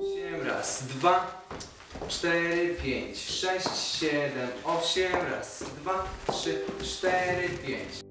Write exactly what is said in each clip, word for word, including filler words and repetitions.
osiem, raz, dwa, cztery, pięć, sześć, siedem, osiem, raz, dwa, trzy, cztery, pięć.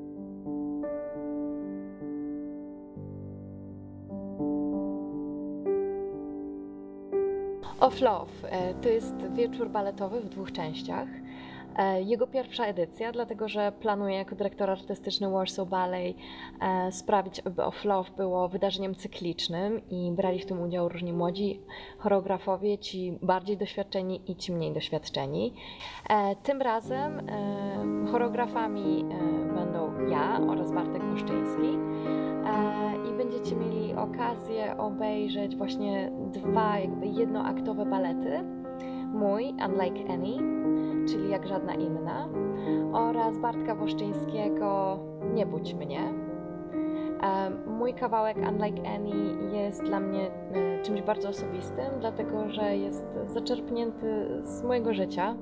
Of Love to jest wieczór baletowy w dwóch częściach. Jego pierwsza edycja, dlatego że planuję jako dyrektor artystyczny Warsaw Ballet sprawić, aby Of Love było wydarzeniem cyklicznym i brali w tym udział różni młodzi choreografowie, ci bardziej doświadczeni i ci mniej doświadczeni. Tym razem choreografami będą ja oraz Bartek Woszczyński. I będziecie mieli okazję obejrzeć właśnie dwa jakby jednoaktowe balety. Mój Unlike Any, czyli Jak żadna inna, oraz Bartka Woszczyńskiego Nie budź mnie. Mój kawałek Unlike Any jest dla mnie czymś bardzo osobistym, dlatego że jest zaczerpnięty z mojego życia.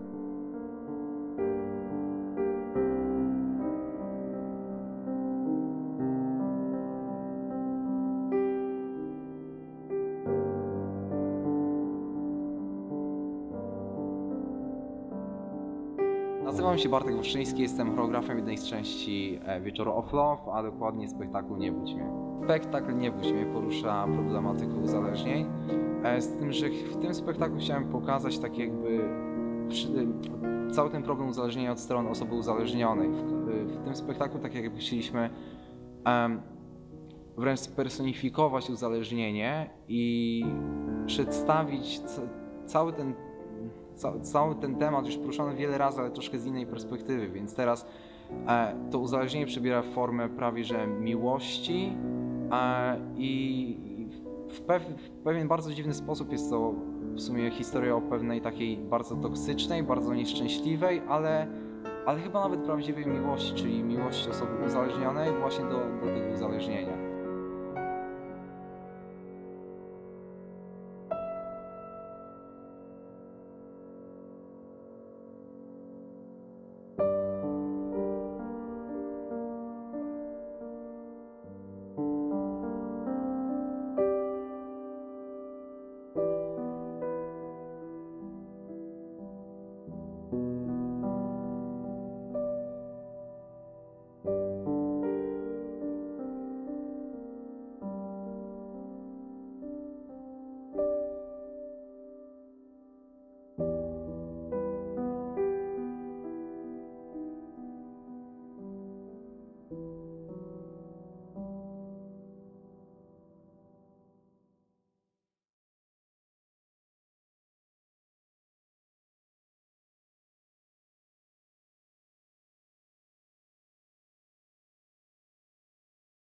Nazywam się Bartek Woszczyński, jestem choreografem jednej z części Wieczoru Of Love, a dokładnie spektaklu Nie budź mnie. Spektakl Nie budź mnie porusza problematykę uzależnień, z tym, że w tym spektaklu chciałem pokazać tak jakby cały ten problem uzależnienia od strony osoby uzależnionej. W, w tym spektaklu tak jakby chcieliśmy um, wręcz spersonifikować uzależnienie i przedstawić cały ten Cały ten temat już poruszano wiele razy, ale troszkę z innej perspektywy, więc teraz e, to uzależnienie przybiera formę prawie że miłości e, i w, pew, w pewien bardzo dziwny sposób jest to w sumie historia o pewnej takiej bardzo toksycznej, bardzo nieszczęśliwej, ale, ale chyba nawet prawdziwej miłości, czyli miłości osoby uzależnionej właśnie do, do tego uzależnienia.